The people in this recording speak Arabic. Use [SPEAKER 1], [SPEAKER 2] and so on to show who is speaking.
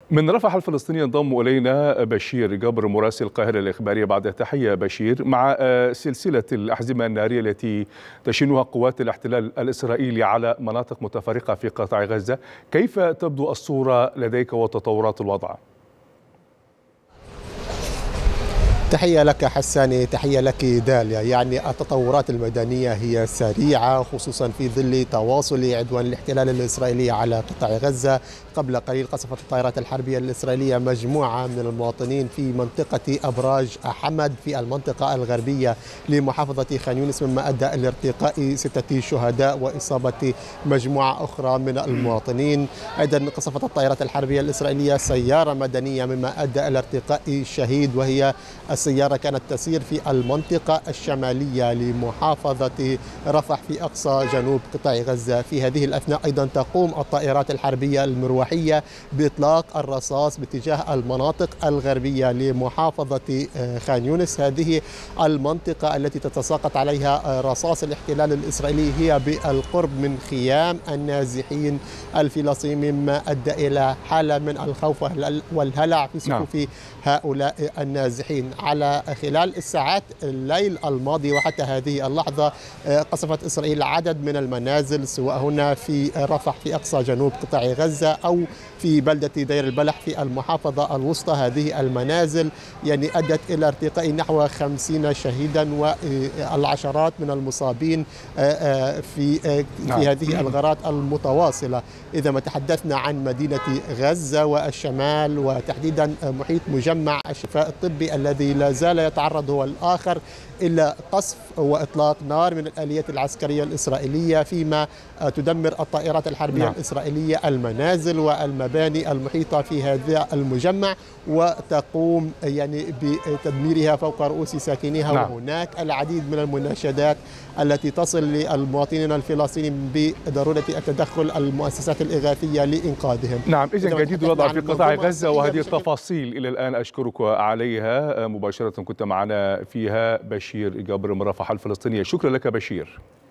[SPEAKER 1] من رفح الفلسطيني ينضم إلينا بشير جبر مراسل القاهرة الإخبارية. بعد تحية بشير، مع سلسلة الأحزمة النارية التي تشنها قوات الاحتلال الإسرائيلي على مناطق متفرقة في قطاع غزة، كيف تبدو الصورة لديك وتطورات الوضع؟
[SPEAKER 2] تحية لك حساني، تحية لك داليا. يعني التطورات الميدانية هي سريعة، خصوصا في ظل تواصل عدوان الاحتلال الإسرائيلي على قطاع غزة. قبل قليل قصفت الطائرات الحربية الإسرائيلية مجموعة من المواطنين في منطقة أبراج حمد في المنطقة الغربية لمحافظة خان يونس، مما أدى إلى ارتقاء 6 شهداء وإصابة مجموعة أخرى من المواطنين. أيضا قصفت الطائرات الحربية الإسرائيلية سيارة مدنية، مما أدى إلى ارتقاء شهيد، وهي السيارة كانت تسير في المنطقة الشمالية لمحافظة رفح في أقصى جنوب قطاع غزة. في هذه الأثناء أيضا تقوم الطائرات الحربية المروحية بإطلاق الرصاص باتجاه المناطق الغربية لمحافظة خان يونس. هذه المنطقة التي تتساقط عليها رصاص الاحتلال الإسرائيلي هي بالقرب من خيام النازحين الفلسطينيين، مما أدى إلى حالة من الخوف والهلع في صفوف هؤلاء النازحين. على خلال الساعات الليل الماضي وحتى هذه اللحظة قصفت إسرائيل عدد من المنازل، سواء هنا في رفح في أقصى جنوب قطاع غزة أو في بلدة دير البلح في المحافظة الوسطى. هذه المنازل يعني أدت إلى ارتقاء نحو 50 شهيدا والعشرات من المصابين في هذه الغارات المتواصلة. إذا ما تحدثنا عن مدينة غزة والشمال وتحديدا محيط مجمع الشفاء الطبي الذي لا زال يتعرض هو الآخر إلى قصف وإطلاق نار من الآليات العسكرية الإسرائيلية، فيما تدمر الطائرات الحربية الإسرائيلية المنازل والمباني المحيطة في هذا المجمع، وتقوم يعني بتدميرها فوق رؤوس ساكنيها. وهناك العديد من المناشدات التي تصل للمواطنين الفلسطينيين بضرورة التدخل المؤسسات الإغاثية لإنقاذهم.
[SPEAKER 1] نعم، إذن جديد الوضع في قطاع غزة، وهذه التفاصيل إلى الآن أشكرك عليها مباشرة كنت معنا فيها بشير جبر من رفح الفلسطينية. شكرا لك بشير.